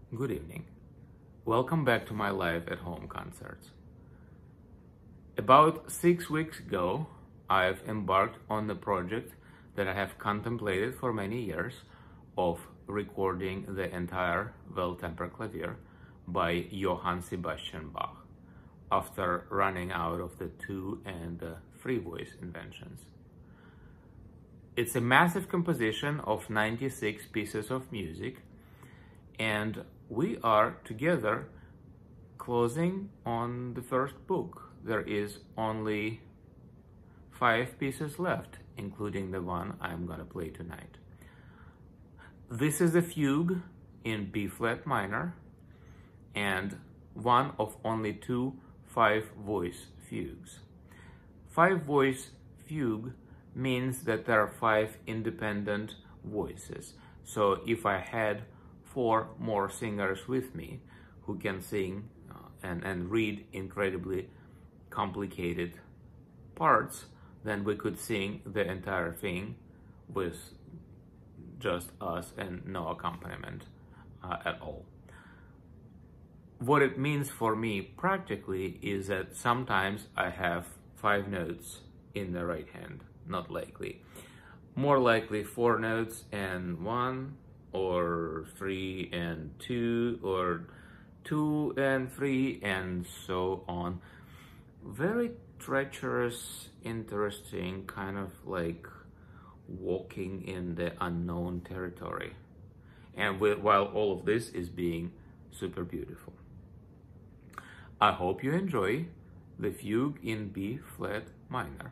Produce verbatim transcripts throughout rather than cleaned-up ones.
Good evening. Welcome back to my live at home concerts. About six weeks ago, I've embarked on the project that I have contemplated for many years of recording the entire well-tempered clavier by Johann Sebastian Bach after running out of the two and the free voice inventions. It's a massive composition of ninety-six pieces of music, and we are together closing on the first book. There is only five pieces left, including the one I'm gonna play tonight. This is a fugue in B flat minor and one of only two five voice fugues. Five voice fugue means that there are five independent voices. So if I had four more singers with me who can sing uh, and, and read incredibly complicated parts, then we could sing the entire thing with just us and no accompaniment uh, at all. What it means for me practically is that sometimes I have five notes in the right hand, not likely. More likely four notes and one, or three and two, or two and three, and so on. Very treacherous, interesting, kind of like walking in the unknown territory. And with, while all of this is being super beautiful. I hope you enjoy the fugue in B flat minor.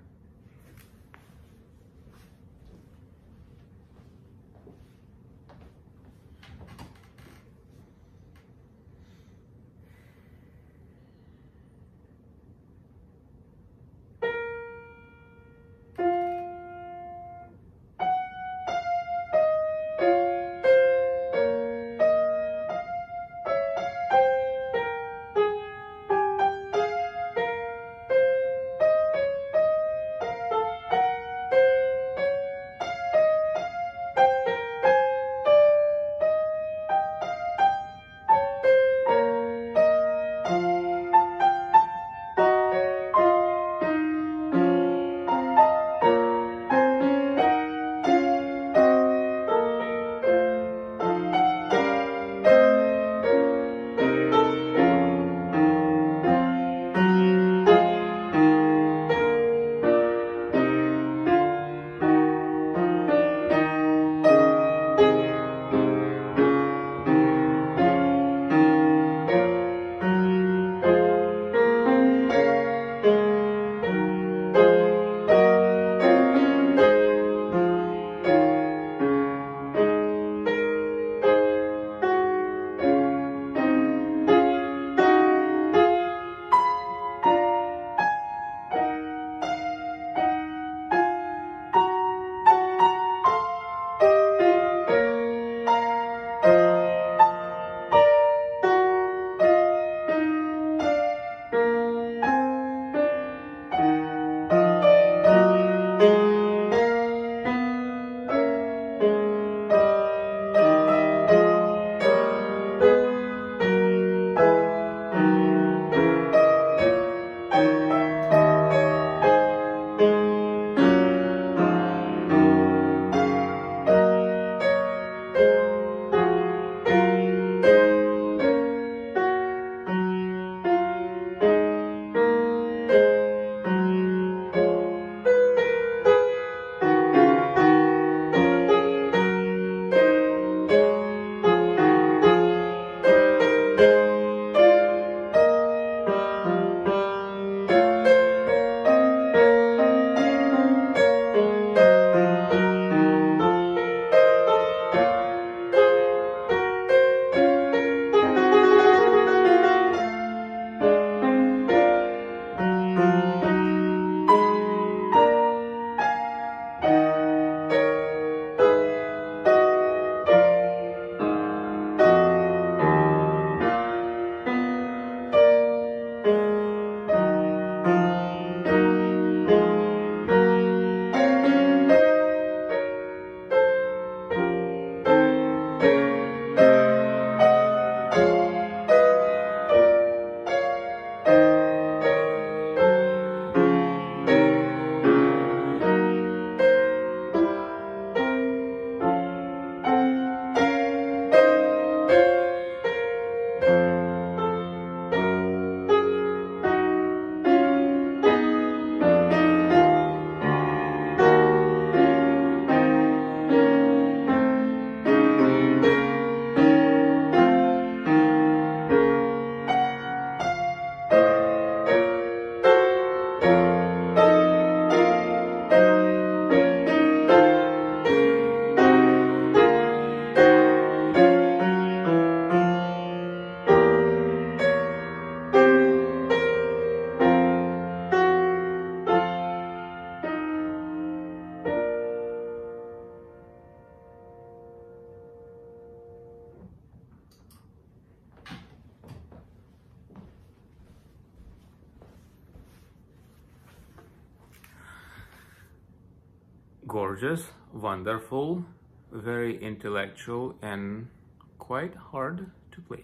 gorgeous, wonderful, very intellectual, and quite hard to play.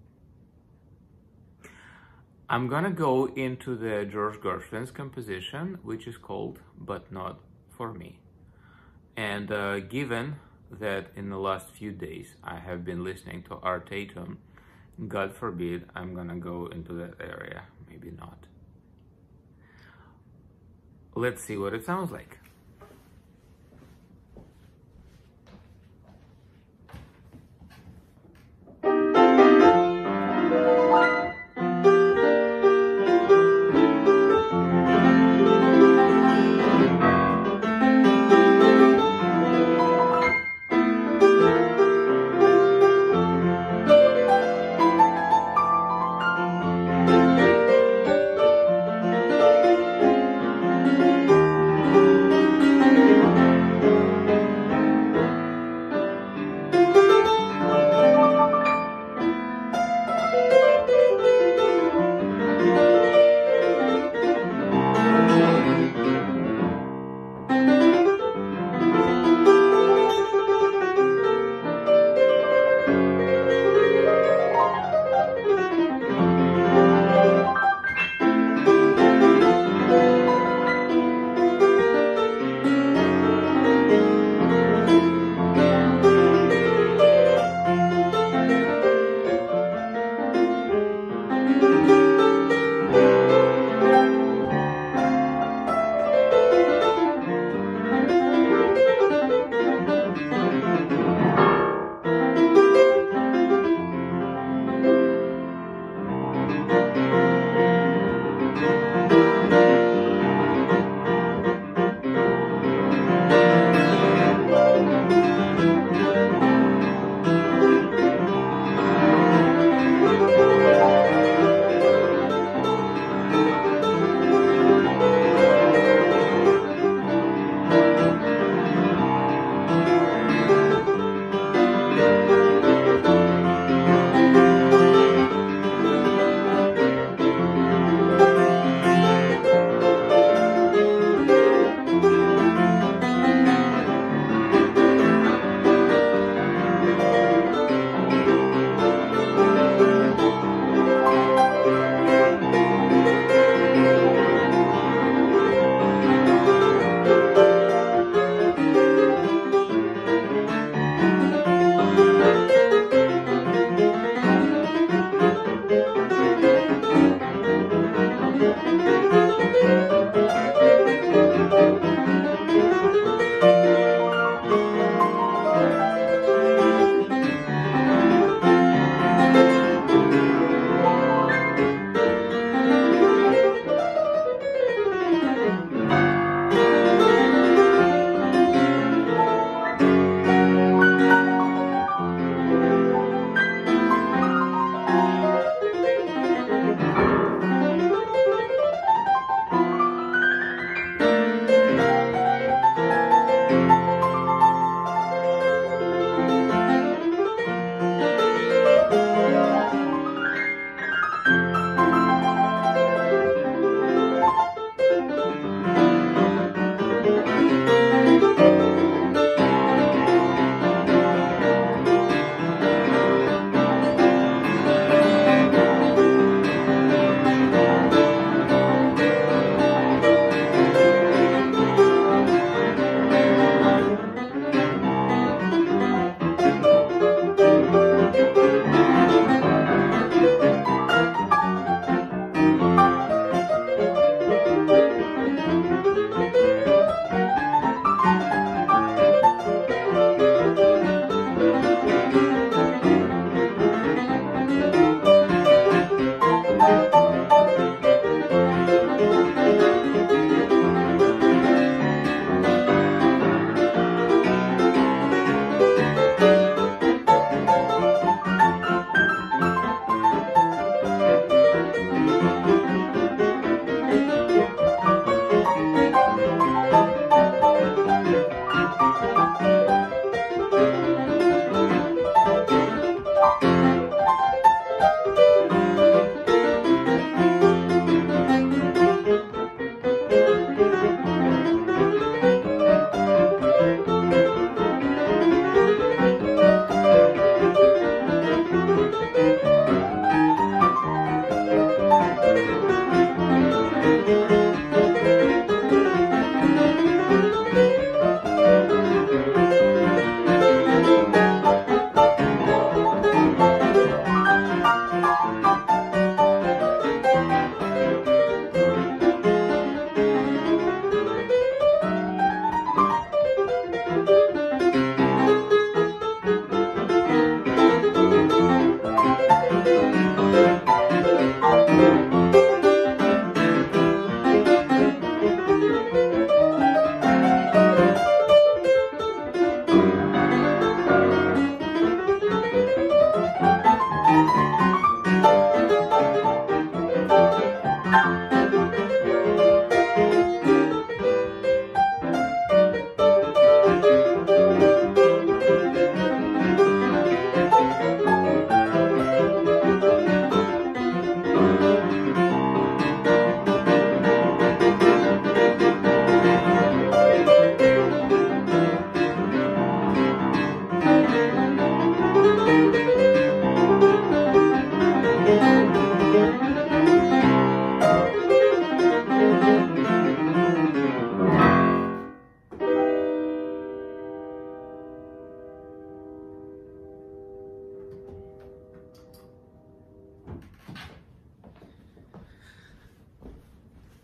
I'm gonna go into the George Gershwin's composition, which is called But Not For Me. And uh, given that in the last few days I have been listening to Art Tatum, God forbid I'm gonna go into that area, maybe not. Let's see what it sounds like.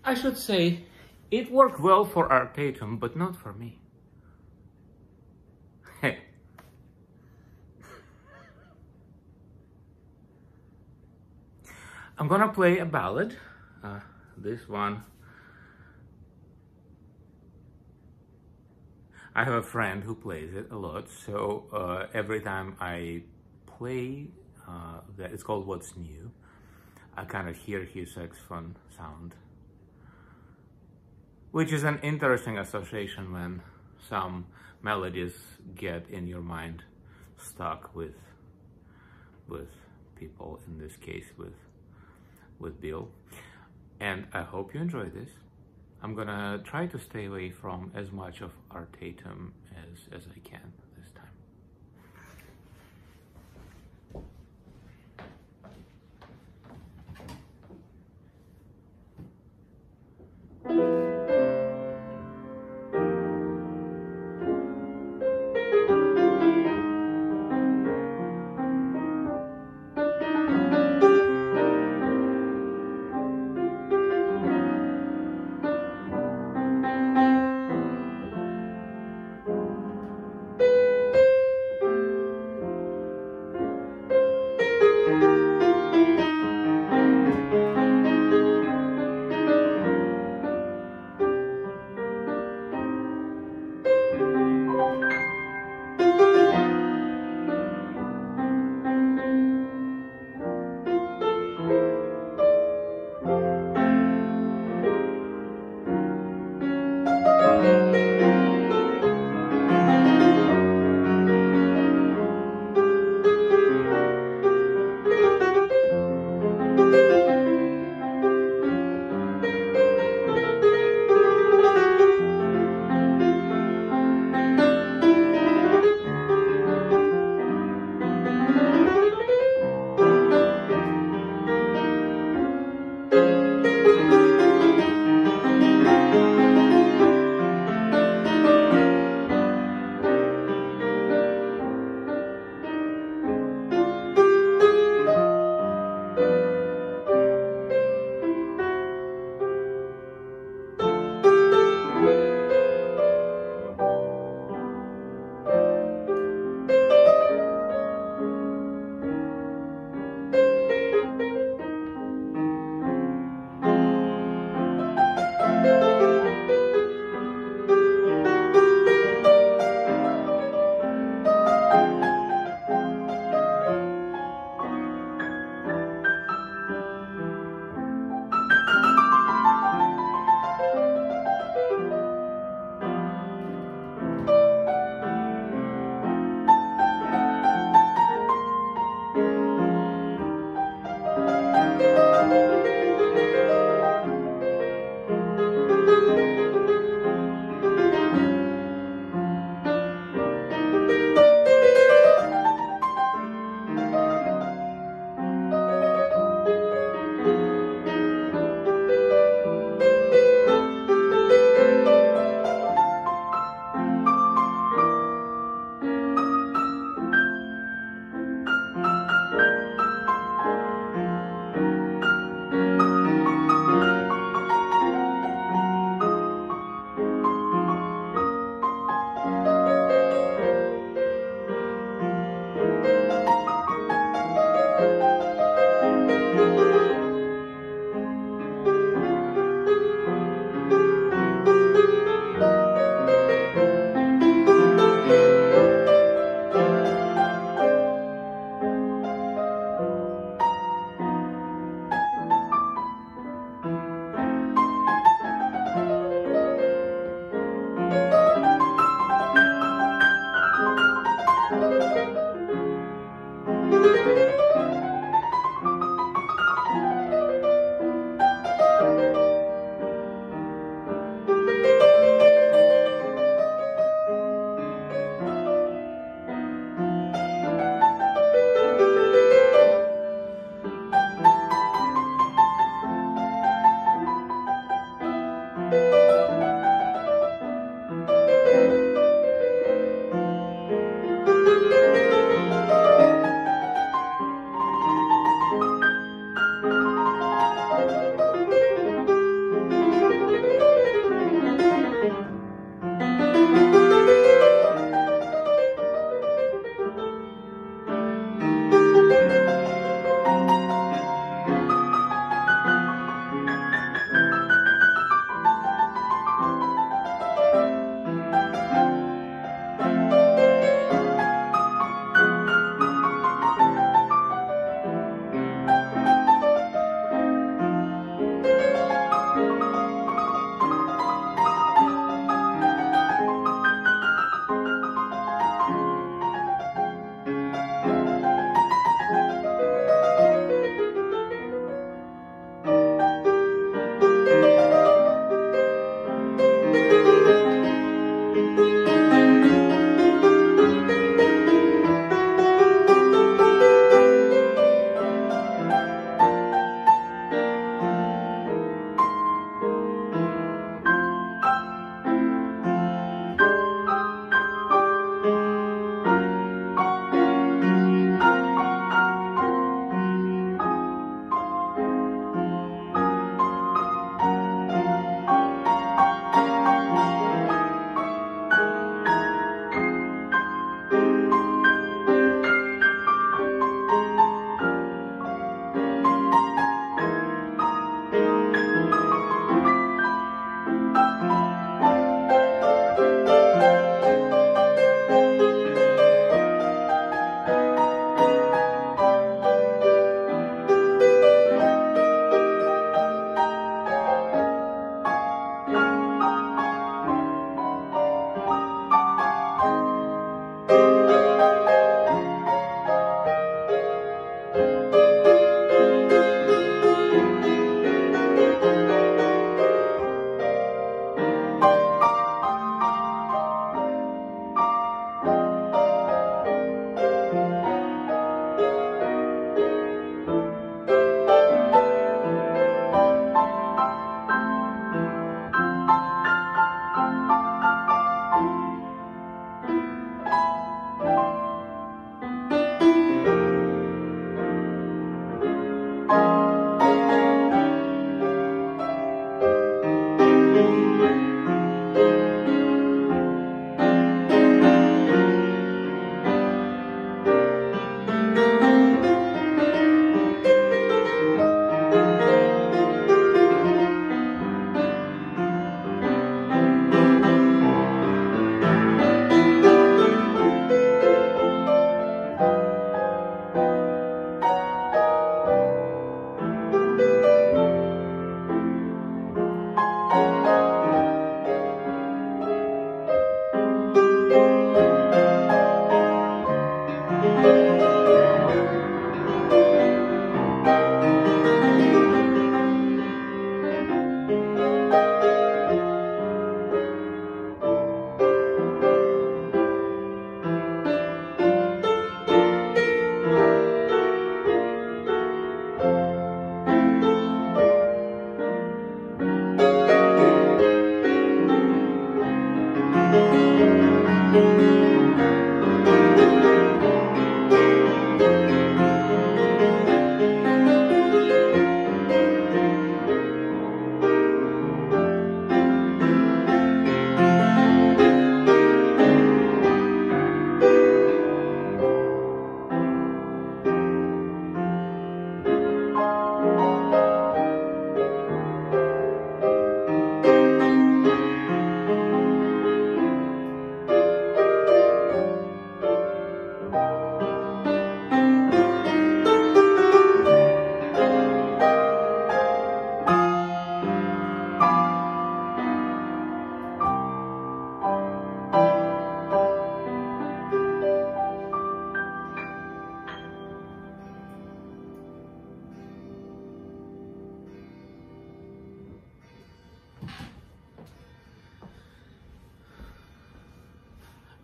I should say, it worked well for Artatum, but not for me. Hey. I'm gonna play a ballad. Uh, this one. I have a friend who plays it a lot, so uh, every time I play, uh, that it's called What's New, I kind of hear his saxophone sound, which is an interesting association when some melodies get in your mind stuck with with people, in this case with with Bill. And I hope you enjoy this. I'm gonna try to stay away from as much of Artatum as, as I can this time.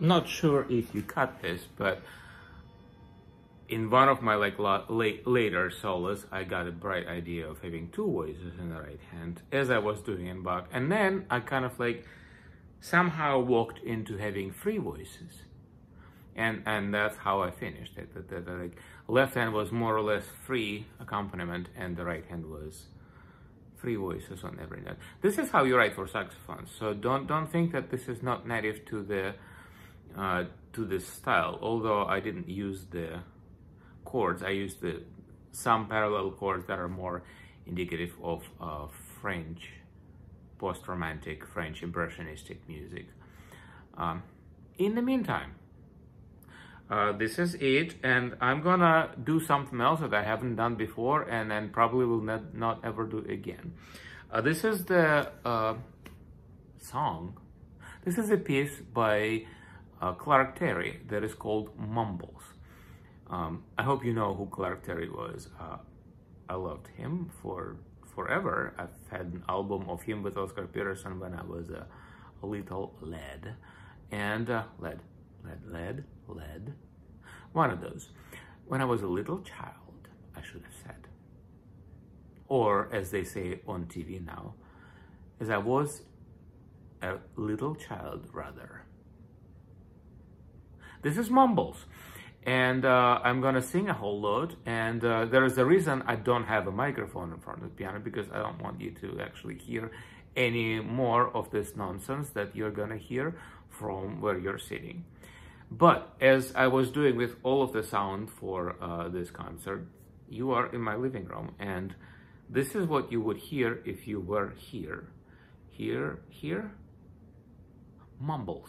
not sure if you cut this, but in one of my like la late, later solos, I got a bright idea of having two voices in the right hand, as I was doing in Bach. And then I kind of like somehow walked into having three voices. And and that's how I finished it. That, that, that, like, left hand was more or less free accompaniment, and the right hand was three voices on every note. This is how you write for saxophone. So don't don't think that this is not native to the uh, to this style. Although I didn't use the chords, I used the some parallel chords that are more indicative of uh, French post-romantic, French impressionistic music. Um, in the meantime. Uh, this is it, and I'm gonna do something else that I haven't done before, and then probably will not, not ever do again. Uh, this is the uh, song. This is a piece by uh, Clark Terry that is called Mumbles. Um, I hope you know who Clark Terry was. Uh, I loved him for forever. I've had an album of him with Oscar Peterson when I was a, a little lad, and uh, lad. Led, led, led, one of those. When I was a little child, I should have said. Or, as they say on T V now, as I was a little child, rather. This is Mumbles. And uh, I'm gonna sing a whole lot, and uh, there is a reason I don't have a microphone in front of the piano, because I don't want you to actually hear any more of this nonsense that you're gonna hear from where you're sitting. But as I was doing with all of the sound for uh, this concert, you are in my living room, and this is what you would hear if you were here. Here, here, Mumbles.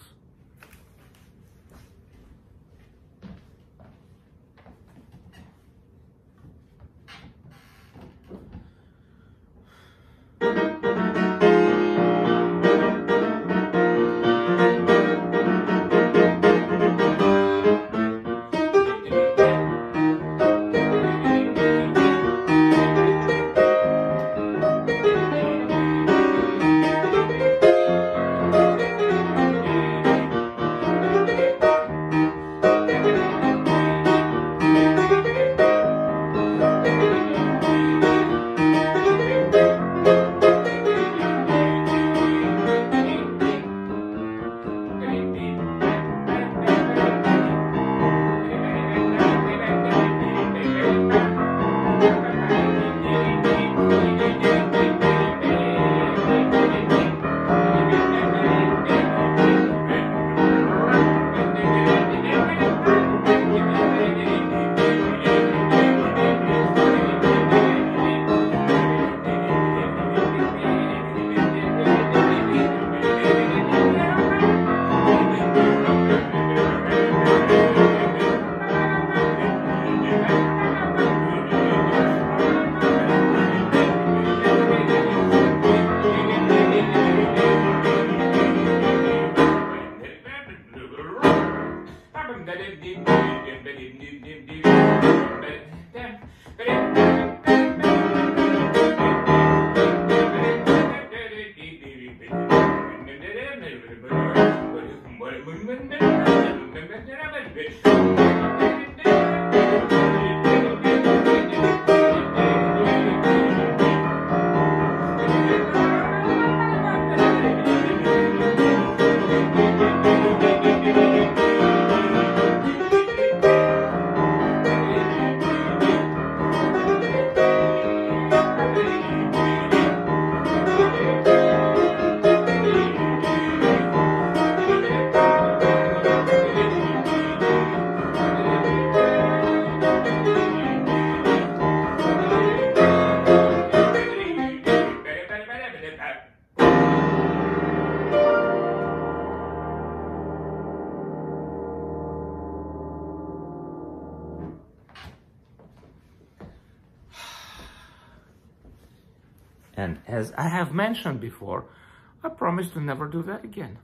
And as I have mentioned before, I promise to never do that again.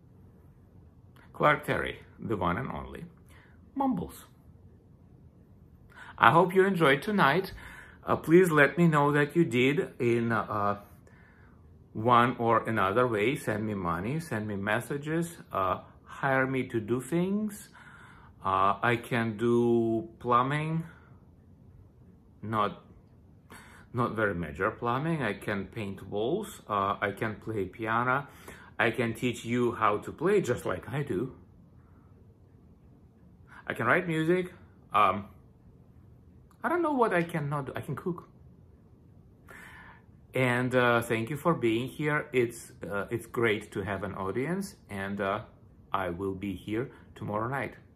Clark Terry, the one and only, Mumbles. I hope you enjoyed tonight. Uh, please let me know that you did in uh, one or another way. Send me money, send me messages. Uh, hire me to do things. Uh, I can do plumbing, not not very major plumbing. I can paint walls. Uh, I can play piano. I can teach you how to play just like I do. I can write music. Um, I don't know what I cannot do. I can cook. And uh, thank you for being here. It's uh, it's great to have an audience, and uh, I will be here tomorrow night.